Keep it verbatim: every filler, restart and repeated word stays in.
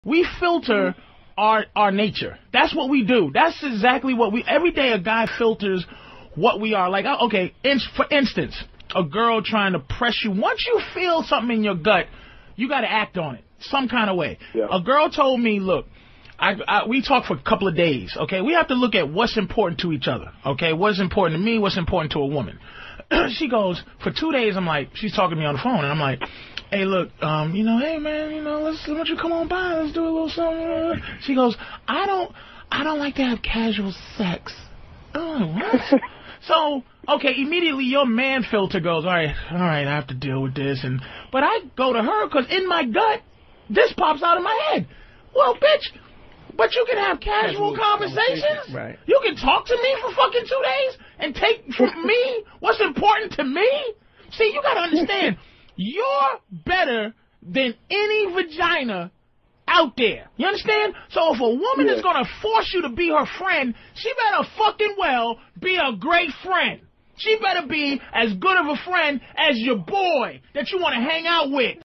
We filter our our nature. That's what we do. That's exactly what we. Every day a guy filters what we are. Like, okay, in, for instance, a girl trying to press you. Once you feel something in your gut, you got to act on it some kind of way. Yeah. A girl told me, look, I, I, we talked for a couple of days. Okay, we have to look at what's important to each other. Okay, what's important to me, what's important to a woman. She goes, for two days, I'm like, she's talking to me on the phone, and I'm like, hey, look, um, you know, hey, man, you know, let's, why don't you come on by, let's do a little something. She goes, I don't, I don't like to have casual sex. Oh, what? So, okay, immediately your man filter goes, all right, all right, I have to deal with this. And but I go to her because in my gut, this pops out of my head. Well, bitch, but you can have casual, casual conversations. Conversation. Right. You can talk to me for fucking two days and take from me what's important to me. See, you got to understand, you're better than any vagina out there. You understand? So if a woman yeah. is going to force you to be her friend, she better fucking well be a great friend. She better be as good of a friend as your boy that you want to hang out with.